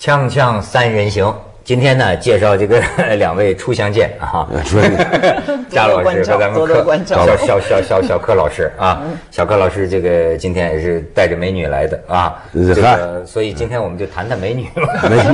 锵锵三人行，今天呢介绍这个两位初相见啊，贾老师和咱们小柯老师啊，小柯老师这个今天也是带着美女来的啊，这个所以今天我们就谈谈美女吧。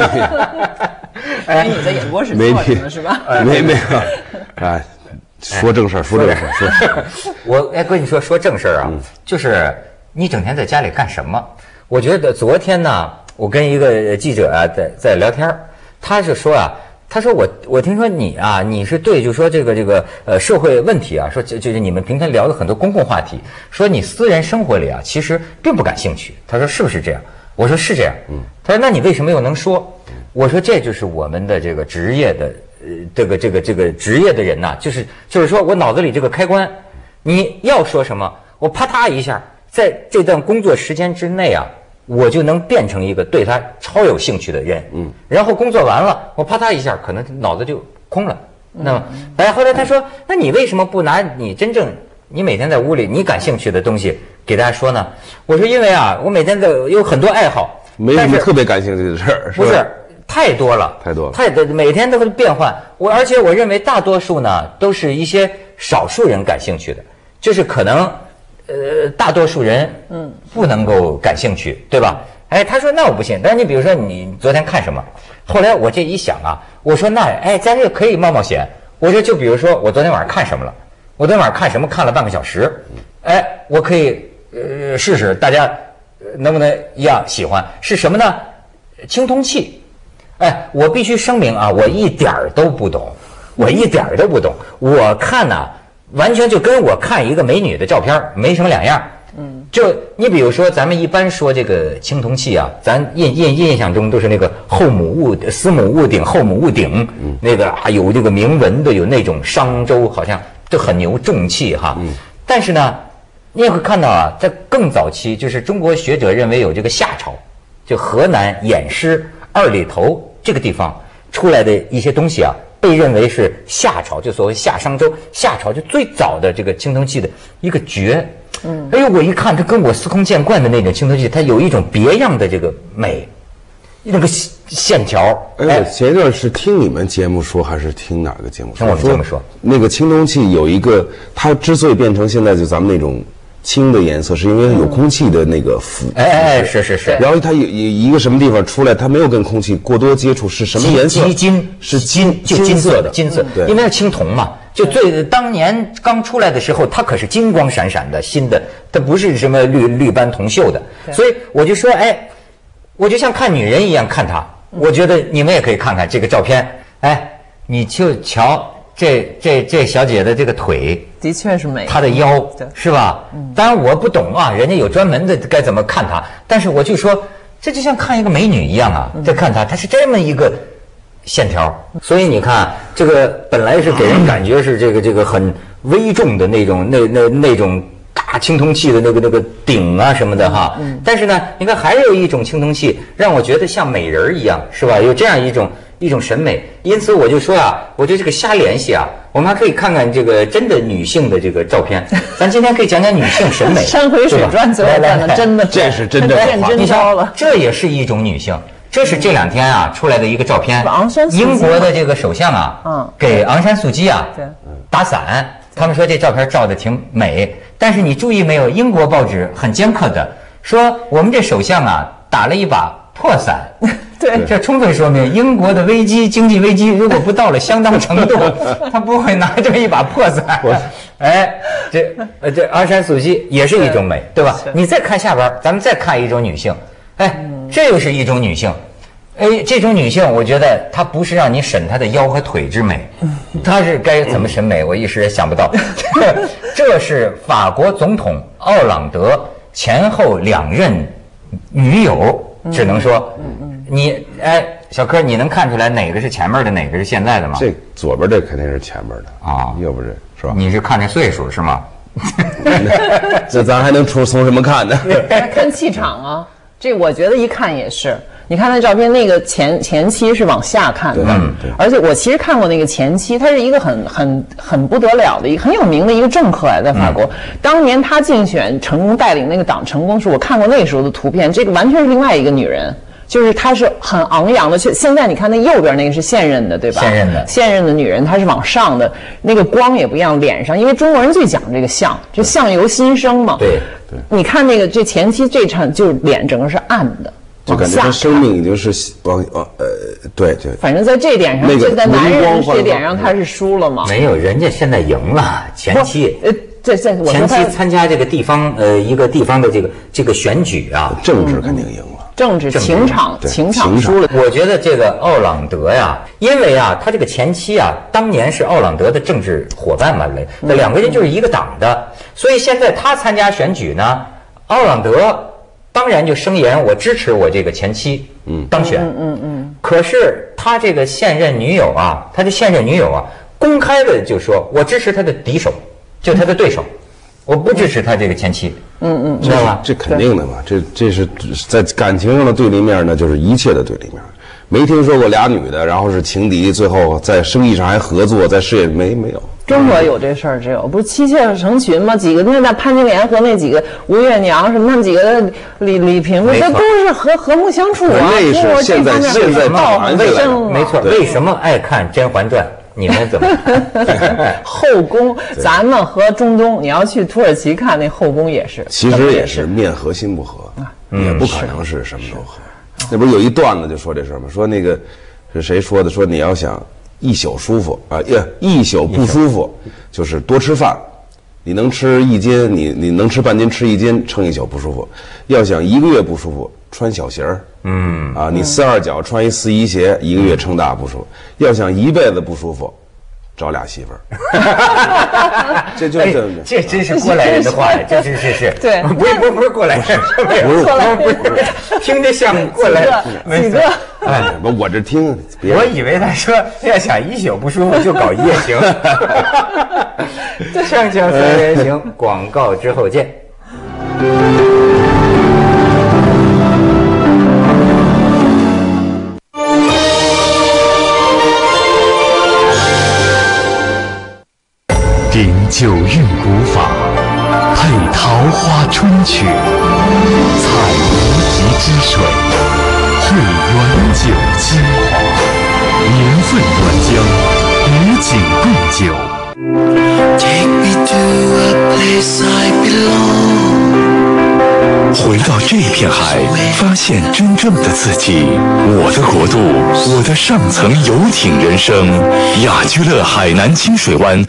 美女在演播室坐着呢是吧？ 没有，哎，说正事儿，说正事儿。 我跟你说正事儿啊，就是你整天在家里干什么？我觉得昨天呢，我跟一个记者啊在聊天，他是说啊，他说我听说你啊，你是对就说这个社会问题啊，说就是你们平常聊的很多公共话题，说你私人生活里啊其实并不感兴趣。他说是不是这样？我说是这样。他说那你为什么又能说？我说这就是我们的这个职业的这个职业的人呐，就是说我脑子里这个开关，你要说什么，我啪嗒一下，在这段工作时间之内啊，我就能变成一个对他超有兴趣的人。然后工作完了，我啪嗒一下，可能脑子就空了。那么，后来他说，那你为什么不拿你真正你每天在屋里你感兴趣的东西给大家说呢？我说因为啊，我每天有很多爱好， 没什么特别感兴趣的事儿， 不是。太多了，每天都会变换。而且我认为大多数呢都是一些少数人感兴趣的，就是可能大多数人不能够感兴趣，对吧？他说那我不信。但是你比如说你昨天看什么？后来我这一想啊，我说那咱这可以冒险。我说就比如说我昨天晚上看什么了？我昨天晚上看什么？看了半个小时。我可以试试，大家能不能一样喜欢？是什么呢？青铜器。我必须声明啊，我一点儿都不懂，我看呢，完全就跟我看一个美女的照片没什么两样。就你比如说，咱们一般说这个青铜器啊，咱印象中都是那个司母戊鼎、后母戊鼎，那个有这个铭文的，有那种商周，好像就很牛重器哈。但是呢，你也会看到啊，在更早期，就是中国学者认为有这个夏朝，就河南偃师二里头这个地方出来的一些东西啊，被认为是夏朝，就所谓夏商周，夏朝就最早的这个青铜器的一个绝。我一看，它跟我司空见惯的那种青铜器，它有一种别样的这个美，那个线条。 我前一段是听你们节目说，还是听哪个节目说？ 听我们节目说， 那个青铜器有一个，它之所以变成现在就咱们那种青的颜色，是因为它有空气的那个腐。 是。 然后它有一个什么地方出来，它没有跟空气过多接触，是什么颜色？是金色的。 金色，因为是青铜嘛。就当年刚出来的时候，它可是金光闪闪的新的，它不是什么绿斑铜锈的。所以我就说，我就像看女人一样看她。我觉得你们也可以看看这个照片，你就瞧这小姐的这个腿， 的确是美， 她的腰是吧？当然我不懂啊，人家有专门的该怎么看她，但是我就说，这就像看一个美女一样啊，在看她，她是这么一个线条。所以你看，这个本来是给人感觉是这个很微重的那种大青铜器的那个鼎啊什么的哈。但是呢，你看还有一种青铜器让我觉得像美人一样，是吧？有这样一种审美。因此我就说啊，我觉得这个瞎联系啊，我们还可以看看这个真的女性的这个照片。咱今天可以讲讲女性审美。 山回水转，最后讲的真的， 这是真的真招了。 这也是一种女性。这是这两天啊出来的一个照片，英国的这个首相啊，给昂山素季啊打伞，他们说这照片照的挺美，但是你注意没有，英国报纸很尖刻的说，我们这首相啊打了一把破伞。 对， 这充分说明英国的经济危机如果不到了相当程度，他不会拿这么一把破伞。这昂山素季也是一种美，对吧？你再看下边，咱们再看一种女性。这又是一种女性。这种女性，我觉得她不是让你审她的腰和腿之美，她是该怎么审美，我一时也想不到。这是法国总统奥朗德前后2任女友，只能说，你小柯，你能看出来哪个是前面的，哪个是现在的吗？ 这左边这肯定是前面的啊，要不是吧？ 你是看这岁数是吗？ 这咱还能从什么看呢？ 看气场啊。这我觉得一看也是，你看那照片，那个前期是往下看的，而且我其实看过那个前期，他是一个很不得了的一个很有名的一个政客在法国。当年他竞选成功带领那个党成功时，我看过那时候的图片，这个完全是另外一个女人。 就是她是很昂扬的。现在你看那右边那个是现任的，对吧？现任的女人她是往上的，那个光也不一样，脸上，因为中国人最讲这个相，这相由心生嘛。 对， 你看那个这前期这场就是脸整个是暗的。 就感觉他生命已经是对， 反正在这点上，就在男人这点上他是输了嘛？ 没有，人家现在赢了。前期前期参加这个地方一个地方的这个选举啊， 政治肯定赢了， 政治情场输了。 我觉得这个奥朗德呀，因为啊，他这个前妻啊，当年是奥朗德的政治伙伴嘛，那两个人就是一个党的，所以现在他参加选举呢，奥朗德当然就声言我支持我这个前妻当选，可是他这个现任女友啊，公开的就说我支持他的敌手，就他的对手，我不支持他这个前妻，知道吧？ 这肯定的嘛，这是在感情上的对立面呢，就是一切的对立面。没听说过俩女的，然后是情敌，最后在生意上还合作，在事业没有。 中国有这事儿，只有不是妻妾成群吗？几个那潘金莲和那几个吴月娘什么，那几个李萍，这都是和睦相处啊。 那是现在道很正， 没错。为什么爱看《甄嬛传》？你们怎么后宫？咱们和中东，你要去土耳其看那后宫也是， 其实也是面和心不和，也不可能是什么都和。那不是有一段子就说这事儿吗？说那个是谁说的？说你要想一宿舒服啊，一宿不舒服，就是多吃饭。你能吃1斤，你能吃半斤，吃1斤，撑一宿不舒服。要想1个月不舒服，穿小鞋儿，你42脚穿一41鞋，1个月撑大不舒服。要想一辈子不舒服，找俩媳妇儿。这真是过来人的话，这是对， 不是过来人，不是，听着像过来几个。 哎，我这听， 我以为他说要想一宿不舒服就搞夜行。锵锵三人行，广告之后见。 顶九韵古法，配桃花春曲，采无极之水，汇原酒精华，年份原浆，与景共酒。回到这片海，发现真正的自己。我的国度，我的上层游艇人生。雅居乐海南清水湾。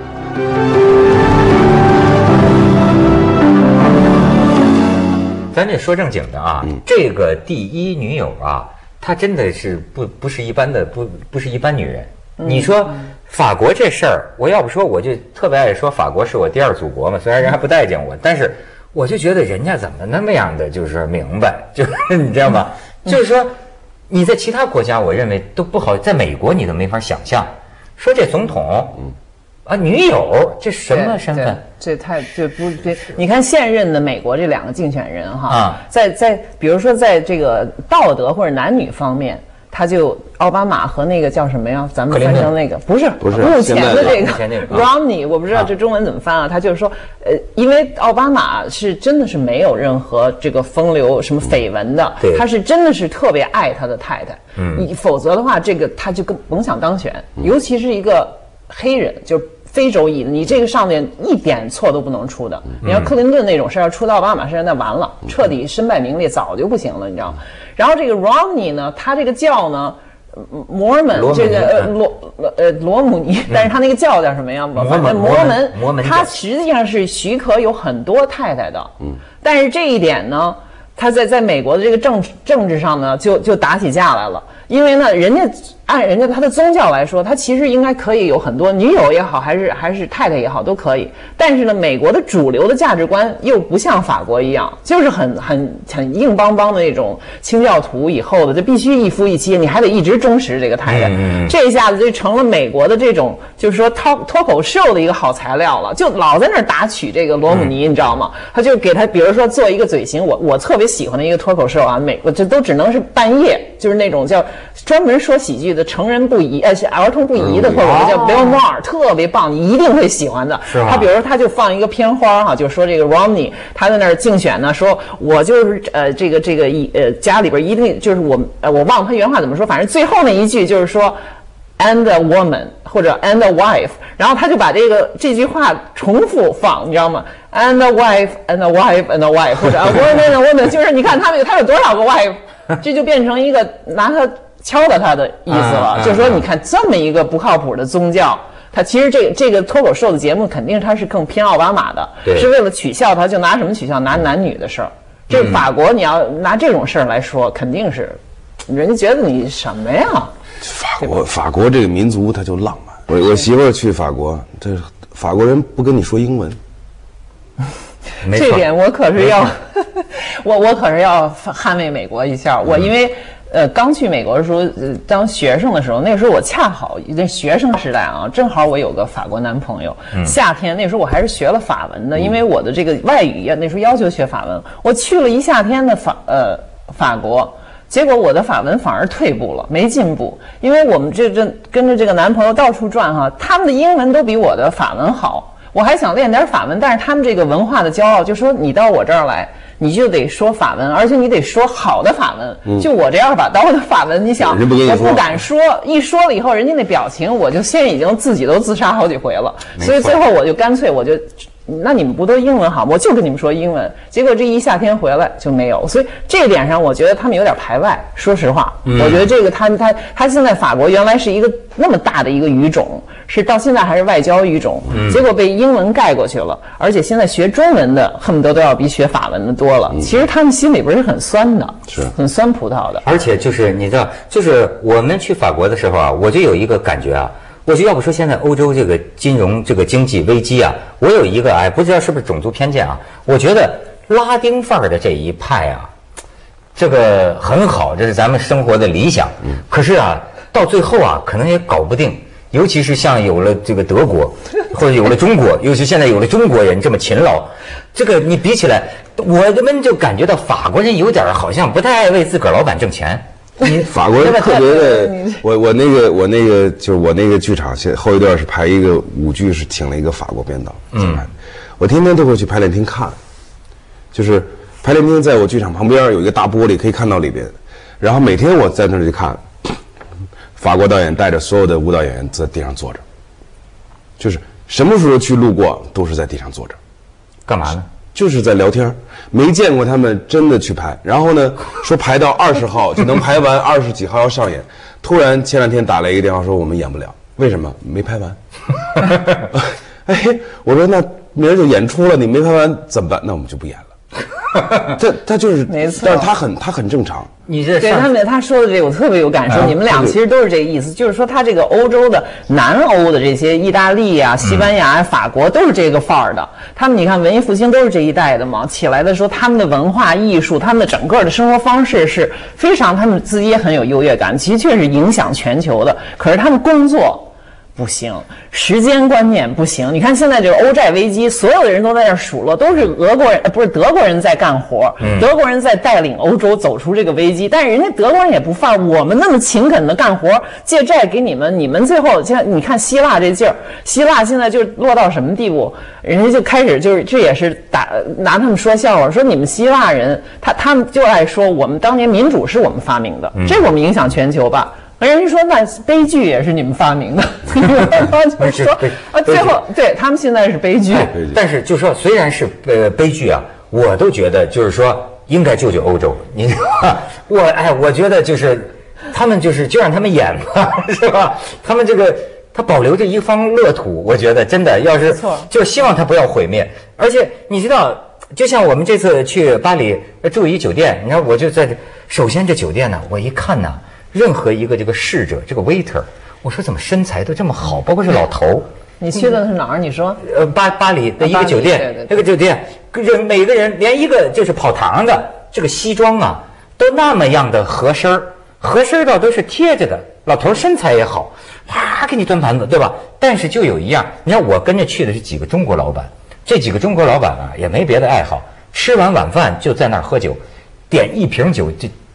咱这说正经的啊，这个第一女友啊，她真的是不是一般的，不是一般女人。你说法国这事儿，我要不说我就特别爱说法国是我第二祖国嘛，虽然人还不待见我，但是我就觉得人家怎么那么样的就是明白，就是你知道吗？就是说你在其他国家，我认为都不好，在美国你都没法想象，说这总统。女友这什么身份？ 这不对。你看现任的美国这2个竞选人哈，在比如说在这个道德或者男女方面，他就奥巴马和那个叫什么呀？咱们翻成那个不是目前的这个 Romney， 我不知道这中文怎么翻啊。他就是说，因为奥巴马是真的是没有任何这个风流什么绯闻的，他是真的是特别爱他的太太。否则的话，这个他就甭想当选，尤其是一个黑人，就是非洲裔的，你这个上面一点错都不能出的。你要克林顿那种事要出到奥巴马身上，那完了，彻底身败名裂，早就不行了，你知道吗？然后这个 Romney 呢，他这个教呢，Mormon 这个罗姆尼，但是他那个教叫什么呀？摩门，他实际上是许可有很多太太的，但是这一点呢，他在美国的这个政治上呢，就打起架来了。因为呢，按人家他的宗教来说，他其实应该可以有很多女友也好，还是太太也好，都可以。但是呢，美国的主流的价值观又不像法国一样，就是很硬邦邦的那种清教徒以后的，这必须一夫一妻，你还得一直忠实这个太太。这一下子就成了美国的这种就是说脱口秀的一个好材料了，就老在那儿打取这个罗姆尼，你知道吗？他就给他比如说做一个嘴型，我特别喜欢的一个脱口秀啊，美国这都只能是半夜，就是那种叫专门说喜剧剧的成人不宜儿童不宜的脱口秀叫 Bill Maher， 特别棒，你一定会喜欢的。 是吧？ 他比如说他就放一个片花哈，就说这个 Romney 他在那儿竞选呢，说我就是家里边一定就是我忘了他原话怎么说，反正最后那一句就是说 and a woman 或者 and a wife， 然后他就把这句话重复放，你知道吗？ and a wife and a wife and a wife 或者 a woman and a woman， 就是你看他有多少个 wife， 这就变成一个拿他敲打他的意思了，就是说你看这么一个不靠谱的宗教。他其实这个脱口秀的节目肯定他是更偏奥巴马的，是为了取笑他，就拿什么取笑？拿男女的事儿。这法国你要拿这种事儿来说，肯定是人家觉得你什么呀？ 法国这个民族他就浪漫。我媳妇儿去法国，这法国人不跟你说英文。 这点我可是要，我可是要捍卫美国一下。我因为刚去美国的时候，当学生的时候，那时候我恰好那学生时代啊，正好我有个法国男朋友。夏天那时候我还是学了法文的，因为我的这个外语那时候要求学法文，我去了一夏天的法国。结果我的法文反而退步了，没进步，因为我们这跟着这个男朋友到处转哈，他们的英文都比我的法文好。我还想练点法文，但是他们这个文化的骄傲就说你到我这儿来，你就得说法文，而且你得说好的法文。就我这样把刀的法文，你想我不敢说，一说了以后，人家那表情，我就现在已经自己都自杀好几回了。所以最后我就干脆那你们不都英文好吗？我就跟你们说英文，结果这一夏天回来就没有，所以这一点上我觉得他们有点排外。说实话，我觉得这个他现在法国原来是一个那么大的一个语种，是到现在还是外交语种，结果被英文盖过去了，而且现在学中文的恨不得都要比学法文的多了。其实他们心里边是很酸的， 是很酸葡萄的。 而且就是你知道，就是我们去法国的时候啊，我就有一个感觉啊。我就要不说现在欧洲这个金融这个经济危机啊，我有一个不知道是不是种族偏见啊，我觉得拉丁范儿的这一派啊，这个很好，这是咱们生活的理想。可是啊，到最后啊，可能也搞不定，尤其是像有了这个德国，或者有了中国，尤其现在有了中国人这么勤劳，这个你比起来，我们就感觉到法国人有点好像不太爱为自个儿老板挣钱。 法国人特别的，我那个就是我那个剧场后一段是排一个舞剧，是请了一个法国编导。我天天都会去排练厅看，就是排练厅在我剧场旁边有一个大玻璃，可以看到里边。然后每天我在那里看，法国导演带着所有的舞蹈演员在地上坐着，就是什么时候去路过都是在地上坐着， 干嘛呢？ 就是在聊天，没见过他们真的去排。然后呢，说排到20号就能排完，20几号要上演。突然前2天打了一个电话说我们演不了，为什么？没拍完。我说那明儿就演出了，你没拍完怎么办？那我们就不演了。他就是没错， 但是他很正常。 你这对他说的这个我特别有感受。你们俩其实都是这个意思，就是说他这个欧洲的南欧的这些意大利啊、西班牙、法国都是这个范儿的。他们你看文艺复兴都是这一代的嘛，起来的时候他们的文化艺术、他们的整个的生活方式是非常，他们自己也很有优越感，其实确实影响全球的。可是他们工作不行，时间观念不行。你看现在这个欧债危机，所有的人都在这数落，都是不是德国人在干活，德国人在带领欧洲走出这个危机。但是人家德国人也不犯，我们那么勤恳的干活，借债给你们，你们最后像你看希腊这劲儿，希腊现在就落到什么地步？人家就开始就是这也是拿他们说笑话，说你们希腊人他们就爱说我们当年民主是我们发明的，这我们影响全球吧。人家说那悲剧也是你们发明的，就是说最后对他们现在是悲剧。 但是就说虽然是悲剧啊，我都觉得就是说应该救救欧洲。你知道我觉得就是他们就让他们演吧，是吧？他们他保留着一方乐土，我觉得真的要是就希望他不要毁灭。而且你知道，就像我们这次去巴黎住一酒店，你看我就在首先这酒店呢，我一看呢。任何一个这个侍者，这个 waiter， 我说怎么身材都这么好，包括是老头。 你去的是哪儿？你说？ 巴黎的一个酒店， 对那个酒店，每个人连一个就是跑堂的这个西装啊，都那么样的合身到都是贴着的。老头身材也好，啪给你端盘子，对吧？但是就有一样，你看我跟着去的是几个中国老板，这几个中国老板啊也没别的爱好，吃完晚饭就在那儿喝酒，点一瓶酒就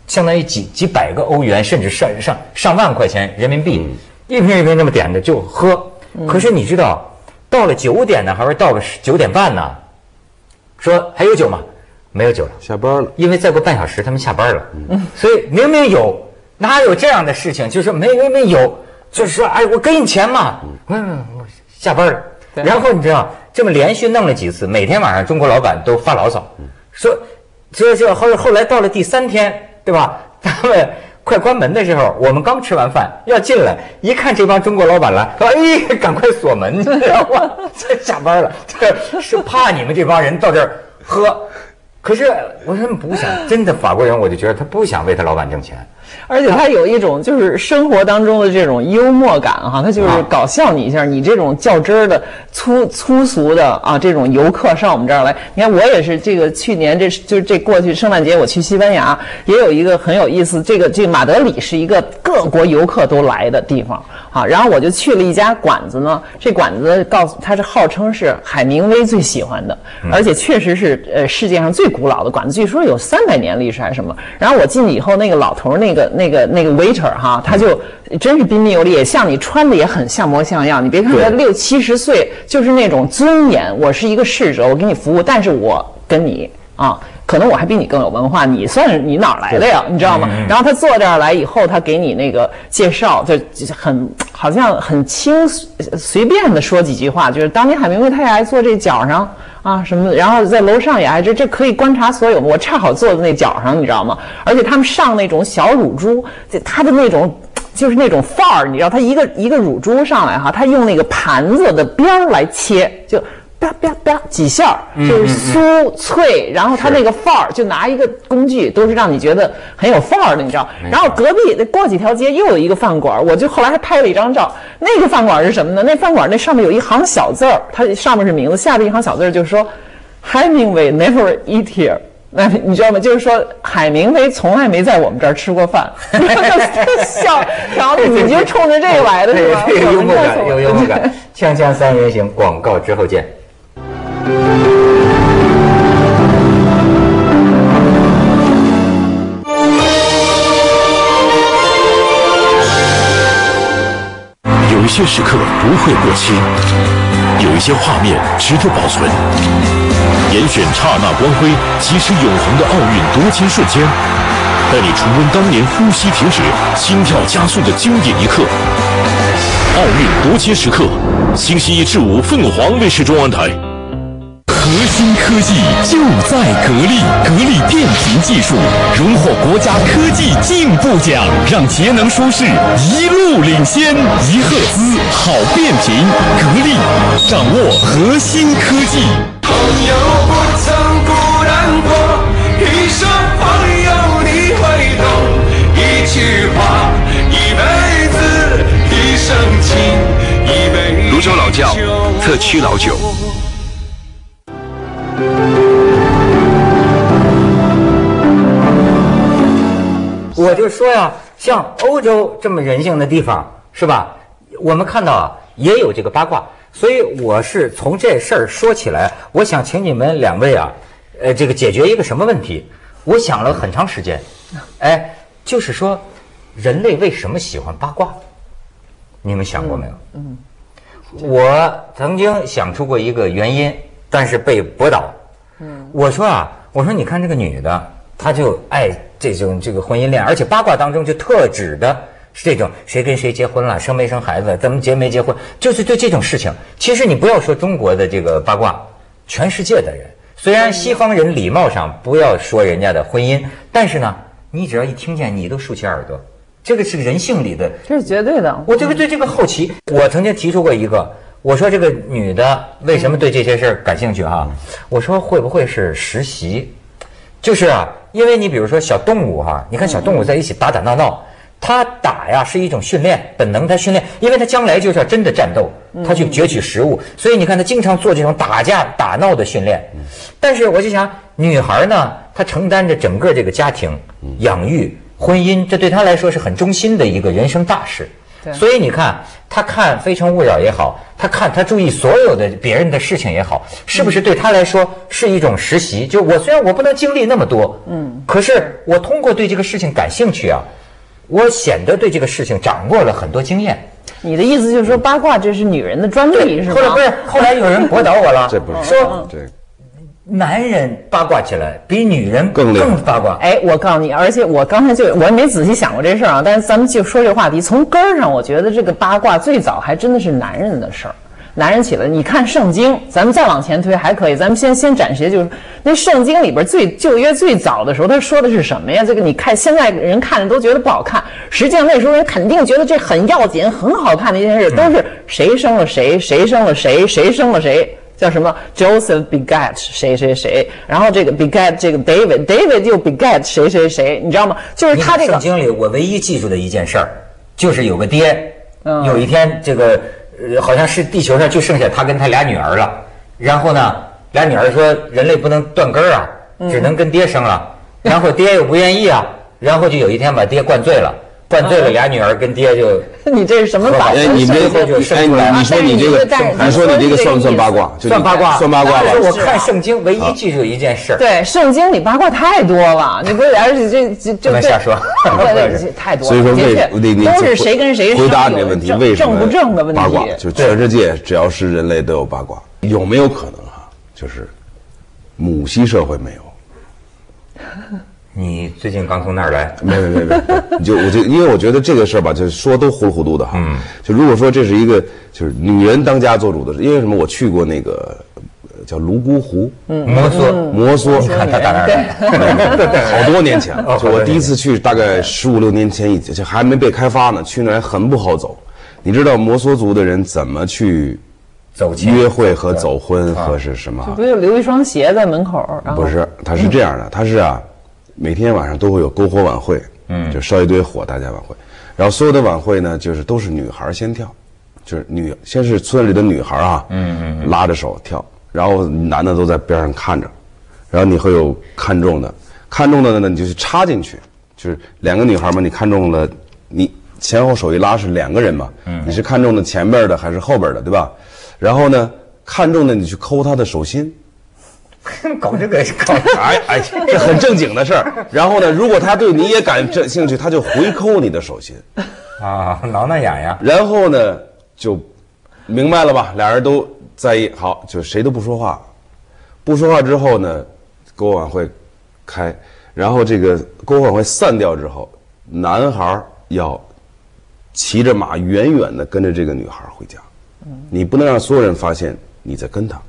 相当于几百个欧元，甚至上万块钱人民币，一瓶一瓶这么点着就喝。可是你知道，到了9点呢，还是到了9点半呢？说还有酒吗？没有酒了， 下班了。 因为再过半小时他们下班了。所以明明有，哪有这样的事情？就是明明有，就是说，哎，我给你钱嘛，我下班了。然后你知道，这么连续弄了几次，每天晚上中国老板都发牢骚，说后来到了第3天，对吧？他们快关门的时候，我们刚吃完饭要进来，一看这帮中国老板来，哎，赶快锁门，你知道吗？下班了，这是怕你们这帮人到这儿喝。可是我说不想，真的法国人，我就觉得他不想为他老板挣钱。 而且他有一种就是生活当中的这种幽默感哈，他就是搞笑你一下，你这种较真儿的粗俗的啊，这种游客上我们这儿来，你看我也是这个去年这过去圣诞节我去西班牙，也有一个很有意思，这个马德里是一个各国游客都来的地方啊，然后我就去了一家馆子呢，这馆子告诉他是号称是海明威最喜欢的，而且确实是世界上最古老的馆子，据说有300年历史还是什么。然后我进去以后，那个老头那个 waiter 哈，他就真是彬彬有礼，也像你穿的也很像模像样。你别看他60、70岁，就是那种尊严。我是一个侍者，我给你服务，但是我跟你啊，可能我还比你更有文化。你算是你哪儿来的呀？你知道吗？然后他坐这儿来以后，他给你那个介绍，就好像很随便的说几句话，就是当年海明威他也爱坐这脚上。啊什么的，然后在楼上也爱这可以观察所有。我恰好坐在那角上，你知道吗？而且他们上那种小乳猪，他的那种就是那种范儿，你知道，他一个乳猪上来哈，他用那个盘子的边儿来切，就啪啪啪几下，就是酥脆，然后他那个范儿就拿一个工具，都是让你觉得很有范儿的，你知道。然后隔壁过几条街又有一个饭馆，我就后来还拍了一张照。那个饭馆是什么呢？那饭馆那上面有一行小字儿，它上面是名字，下边一行小字儿就是说 Hemingway never eat here。那你知道吗？就是说海明威从来没在我们这儿吃过饭。笑，然后你就冲着这个来的是吧？ 这个幽默感，有幽默感。锵锵三人行，广告之后见。 有一些时刻不会过期，有一些画面值得保存。严选刹那光辉，即是永恒的奥运夺金瞬间，带你重温当年呼吸停止、心跳加速的经典一刻。奥运夺金时刻，星期1至5凤凰卫视中安台。核心科技就在格力，格力电瓶技术荣获国家科技进步奖，让节能舒适一路领先。1赫兹好变频，格力掌握核心科技。 朋友不曾孤单过，一生朋友你会懂，一句话一辈子，一生情一杯泸州老窖特曲老酒。 我就说呀，像欧洲这么人性的地方，是吧？我们看到啊，也有这个八卦，所以我是从这事儿说起来，我想请你们2位啊，这个解决一个什么问题？我想了很长时间，哎，就是说，人类为什么喜欢八卦？你们想过没有？我曾经想出过一个原因，但是被驳倒。我说你看这个女的，她就爱这个婚姻恋，而且八卦当中就特指的是这种谁跟谁结婚了，生没生孩子，怎么结没结婚，就是对这种事情。其实你不要说中国的这个八卦，全世界的人，虽然西方人礼貌上不要说人家的婚姻，但是呢，你只要一听见，你都竖起耳朵。这个是人性里的， 这是绝对的。 我这个对这个好奇，我曾经提出过一个，我说这个女的为什么对这些事儿感兴趣哈？我说会不会是实习？就是啊，因为你比如说小动物哈，你看小动物在一起打打闹闹，它打呀是一种训练，本能它训练，因为它将来就是要真的战斗，它去攫取食物，所以你看它经常做这种打架打闹的训练。但是我就想，女孩呢，她承担着整个这个家庭养育。婚姻，这对他来说是很忠心的一个人生大事。 所以你看，他看《非诚勿扰》也好，他注意所有的别人的事情也好，是不是对他来说是一种实习？就我虽然我不能经历那么多，可是我通过对这个事情感兴趣啊，我显得对这个事情掌握了很多经验。 你的意思就是说八卦这是女人的专利是吗？ 后来有人驳倒我了， 这不是说这男人八卦起来比女人更八卦。 哎，我告诉你，而且我刚才我也没仔细想过这事儿啊，但是咱们就说这个话题，从根儿上，我觉得这个八卦最早还真的是男人的事儿。男人起来，你看圣经，咱们再往前推还可以，咱们先展示，就是那圣经里边旧约最早的时候，他说的是什么呀？这个你看现在人看着都觉得不好看，实际上那时候人肯定觉得这很要紧、很好看的一件事，都是谁生了谁，谁生了谁，谁生了谁。叫什么 Joseph begat 谁谁谁，然后这个 begat 这个 David 又 begat 谁谁谁，你知道吗？就是他这个圣经里我唯一记住的一件事儿，就是有个爹，有一天这个好像是地球上就剩下他跟他俩女儿了，然后呢，俩女儿说人类不能断根儿啊，只能跟爹生了，然后爹又不愿意啊，然后就有一天把爹灌醉了。灌醉了，俩女儿跟爹就你这是什么法？ 你这你说你这个，你说你这个算不算八卦？ 算八卦， 算八卦吧。 我看圣经唯一记住一件事。 对，圣经里八卦太多了，你不是而且这不能瞎说， 太多了。 所以说都是谁跟谁回答你这个问题，为什么正不正的问题？ 八卦就全世界只要是人类都有八卦，有没有可能哈？就是母系社会没有。 你最近刚从那儿来？ 没，因为我觉得这个事儿吧，就是说都糊里糊涂的哈。就如果说这是一个就是女人当家做主的事，因为什么？我去过那个叫泸沽湖， 摩梭， 你看他打哪儿来？好多年前了，就我第一次去，大概15、16年前，就还没被开发呢，去那儿还很不好走。你知道摩梭族的人怎么去约会和走婚和是什么？ 不是留一双鞋在门口？ 不是，他是这样的，他是啊。每天晚上都会有篝火晚会，就烧一堆火，大家晚会。然后所有的晚会呢，就是都是女孩先跳，就是先是村里的女孩啊，拉着手跳，然后男的都在边上看着，然后你会有看中的呢，你就去插进去，就是两个女孩嘛，你看中了，你前后手一拉是两个人嘛，你是看中的前边的还是后边的，对吧？然后呢，看中的你去抠她的手心。 搞这个搞哎，这很正经的事儿。然后呢，如果他对你也感兴趣，他就回抠你的手心， 啊，挠挠痒痒。 然后呢，就明白了吧？俩人都在意，好，就谁都不说话。不说话之后呢，篝火晚会开，然后这个篝火晚会散掉之后，男孩要骑着马远远的跟着这个女孩回家，你不能让所有人发现你在跟她。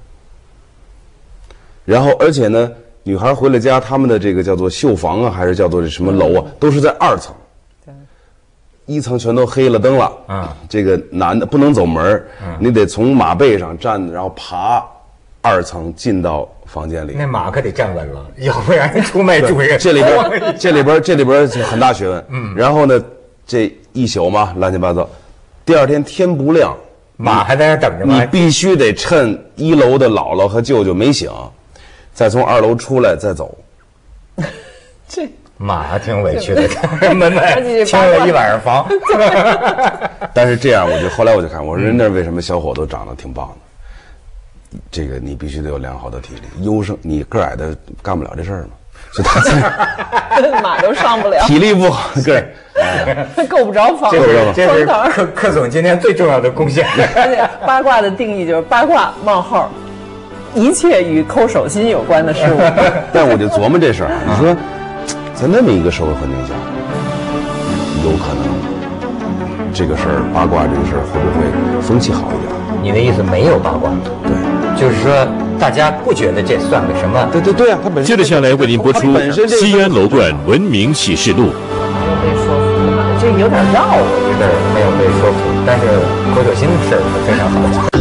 然后，而且呢，女孩回了家，他们的这个叫做绣房啊，还是叫做什么楼啊，都是在2层。1层全都黑了灯了啊。这个男的不能走门，你得从马背上站，然后爬2层进到房间里。 那马可得站稳了，要不然出卖主人。 这里边很大学问。然后呢，这一宿嘛，乱七八糟。第2天天不亮， 马还在那等着吗？ 你必须得趁1楼的姥姥和舅舅没醒。再从2楼出来再走， 这马还挺委屈的，门外清了一晚上房。 但是这样，后来我就看，我说人那为什么小伙都长得挺棒的？这个你必须得有良好的体力，优胜你个矮的干不了这事儿嘛，所以他马都上不了， 体力不好，个儿够不着房。 这是柯总今天最重要的贡献。 而且八卦的定义就是八卦冒号。一切与抠手心有关的事物。 但我就琢磨这事儿，你说，在那么一个社会环境下，有可能这个事儿八卦这个事儿会不会风气好一点？ 你的意思没有八卦？ 对， 就是说大家不觉得这算个什么？ 对啊，他本身。 接着下来为您播出《西安楼冠文明启示录》。 被说服了，这有点绕， 有点没有被说服，但是口手心的事儿是非常好。